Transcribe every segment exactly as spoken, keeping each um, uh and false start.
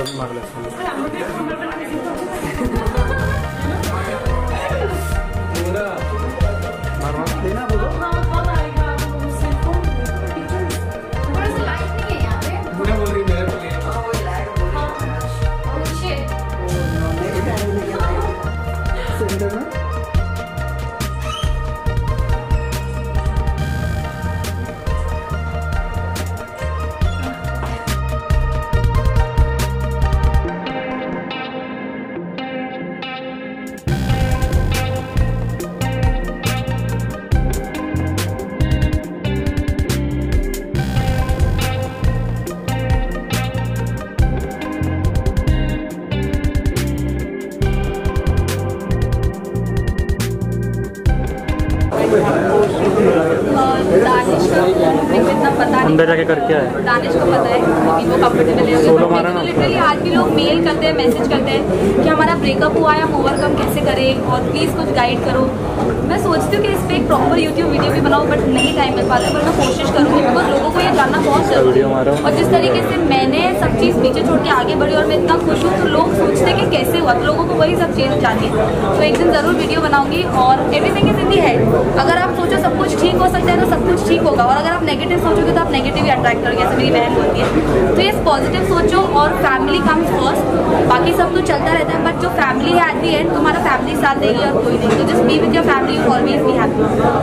मागला अंदर जाके करके आए। दानिश को पता है कि वो कंफर्टेबल है। सोलो मारा ना। लिटरली आज भी लोग मेल करते हैं, मैसेज करते हैं कि हमारा ब्रेकअप हुआ है, हम ओवरकम कैसे करें और प्लीज़ कुछ गाइड करो। मैं सोचती हूँ कि इस पर एक प्रॉपर यूट्यूब वीडियो भी बनाऊँ, बट नहीं टाइम मिल पाता, पर मैं कोशिश करूँगी बिकॉज लोगों को ये जानना बहुत जरूरी है। और जिस तरीके से मैंने सब चीज़ पीछे छोड़ के आगे बढ़ी और मैं इतना खुश हूँ, तो लोग सोचते हैं कि कैसे हुआ, तो लोगों को वही सब चीज़ चाहिए। तो एक दिन ज़रूर वीडियो बनाऊंगी। और everything is in the head. अगर आप सोचो सब कुछ ठीक हो सकता है तो सब कुछ ठीक होगा, और अगर आप नेगेटिव सोचोगे तो आप नेगेटिव ही अट्रैक्ट करोगे, जैसे मेरी बहन बोलती है। तो ये पॉजिटिव सोचो और फैमिली कम्स फर्स्ट, बाकी सब तो चलता रहता है, बट जो फैमिली है एट दी एंड तुम्हारा फैमिली साथ देगी और कोई नहीं। तो just be with your family, you always be happy.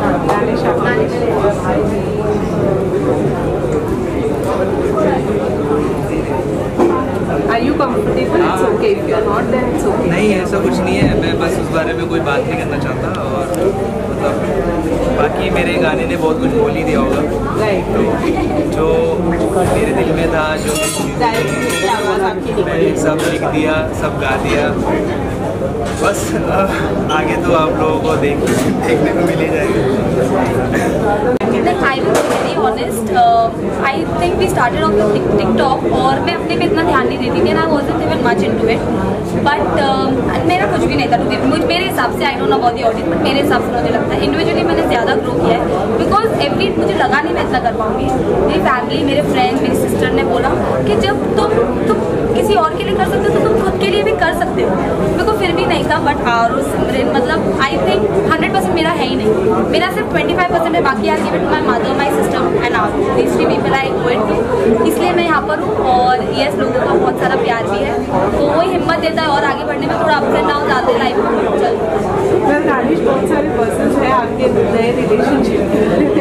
Are you comfortable? It's okay. If you are not, then it's okay. नहीं, ऐसा कुछ नहीं है। मैं बस उस बारे में कोई बात नहीं करना चाहता, और मतलब बाकी मेरे गाने ने बहुत कुछ बोल ही दिया होगा। Right. तो जो मेरे दिल में था, जो मैंने सब लिख दिया, सब गा दिया। बस आगे तो आप लोगों को देख देखने को मिल ही जाएगा। Like I will be very honest, uh, I think we started off with TikTok और मैं अपने पे इतना ध्यान नहीं देती थी, and I wasn't even much into it. But uh, मेरा कुछ भी नहीं था, मुझ मेरे हिसाब से, I don't know about the audience, but मेरे हिसाब से मुझे लगता है इंडिविजुअली मैंने ज़्यादा ग्रो किया है, बिकॉज एवरी मुझे लगा नहीं मैं इतना कर पाऊँगी। मेरी फैमिली, मेरे फ्रेंड्स, मेरी सिस्टर ने बोला कि जब तुम तुम किसी और के लिए कर सकते हो तो तुम खुद के लिए भी कर सकते हो। मेरे को फिर भी नहीं था, बट आरो सिमरन मतलब आई थिंक हंड्रेड परसेंट मेरा है ही नहीं, मेरा सिर्फ ट्वेंटी फाइव परसेंट है। बाकी आज give it my mother, my sister and are these three people I go it to, इसलिए मैं यहाँ पर हूँ। और यस, लोगों का बहुत सारा प्यार भी है, तो वही हिम्मत देता है और आगे बढ़ने में थोड़ा अप्स एंड डाउन आते हैं लाइफ में। चल दानिश, बहुत सारे पर्सन है आपके नए रिलेशनशिप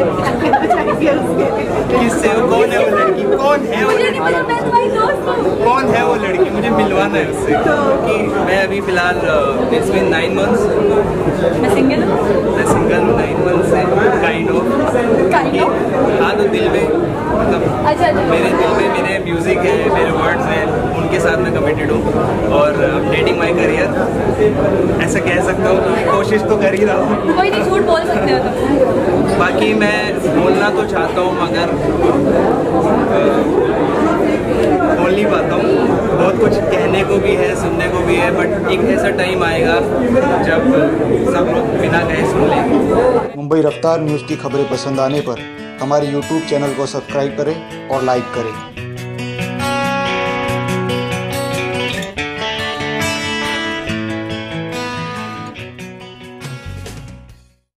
किससे? कौन है वो लड़की? कौन है वो लड़की? कौन है वो लड़की? मुझे मिलवाना है उससे, क्योंकि मैं अभी फिलहाल इट्स बीन नाइन मंथ्स मैं सिंगल हूँ। मैं सिंगल हूँ नाइन मंथ्स से, काइंड ऑफ। हाँ, तो दिल में मतलब अच्छा, अच्छा। मेरे दिल में मेरे म्यूजिक है, मेरे वर्ड्स हैं, उनके साथ मैं कमिटेड हूँ और अपडेटिंग माई करियर, ऐसा कह सकता हूँ। कोशिश तो कर ही रहा हूँ। कोई नहीं, झूठ बोल सकते हो तुम। बाकी मैं बोलना तो चाहता हूँ, मगर बोल नहीं पाता हूँ। बहुत कुछ कहने को भी है, सुनने को भी है, बट एक ऐसा टाइम आएगा जब सब लोग बिना कहे सुन लेंगे। मुंबई रफ्तार न्यूज़ की खबरें पसंद आने पर हमारे यूट्यूब चैनल को सब्सक्राइब करें और लाइक करें।